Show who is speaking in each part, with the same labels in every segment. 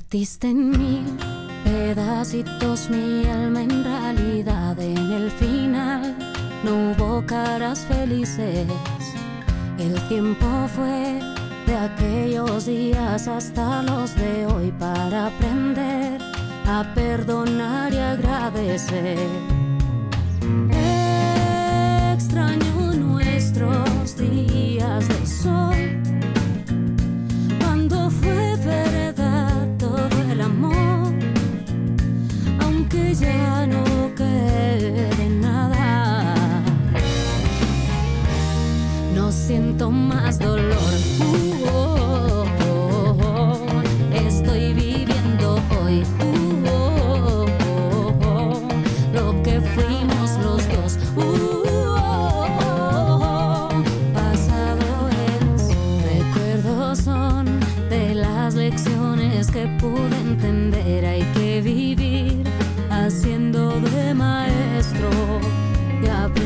Speaker 1: Partiste en mil pedacitos mi alma, en realidad en el final no hubo caras felices. El tiempo fue de aquellos días hasta los de hoy para aprender a perdonar y agradecer. Extraño nuestros días de sol, cuando fue verdad todo el amor, aunque ya no quede nada. No siento más dolor. Estoy viviendo hoy lo que fuimos los dos. Pasado es, recuerdos son de las lecciones que pude entender. Hay que vivir haciendo de maestro y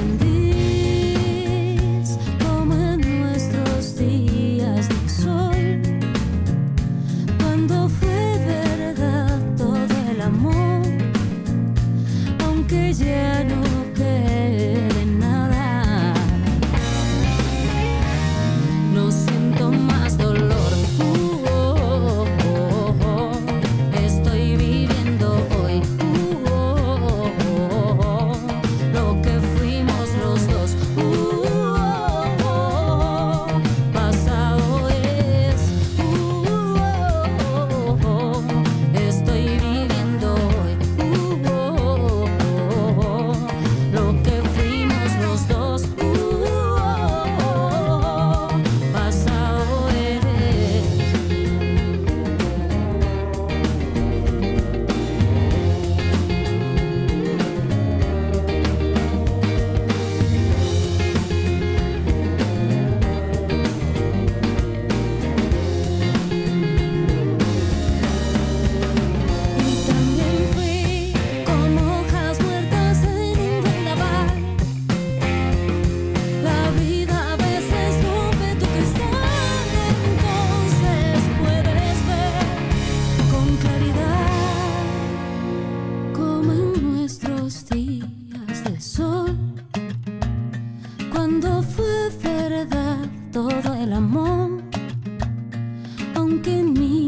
Speaker 1: aprendiz, como en nuestros días de sol, cuando fue verdad todo el amor, aunque ya no quede nada. No siento más dolor. Estoy viviendo hoy lo que fuimos los dos. Pasado es. Estoy viviendo hoy lo que fuimos los dos. Pasado es. Y también fui como hojas muertas en un vendaval. La vida a veces rompe tu cristal, entonces puedes ver con claridad, como en nuestros días de sol, cuando fue verdad todo el amor, aunque en mí